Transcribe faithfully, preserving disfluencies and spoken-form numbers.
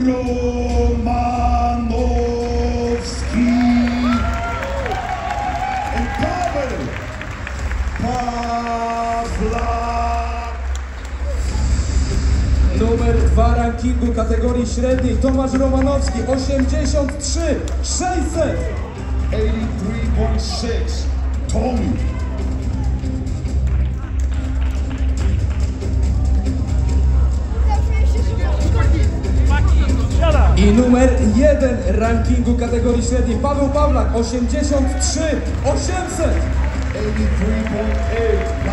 Romanowski and Paweł Pawlak. Numer dwa rankingu kategorii średniej Tomasz Romanowski, osiemdziesiąt trzy sześćset. eighty-three point six Tomi. I numer jeden rankingu kategorii średniej Paweł Pawlak, osiemdziesiąt trzy osiemset. eighty-three point eight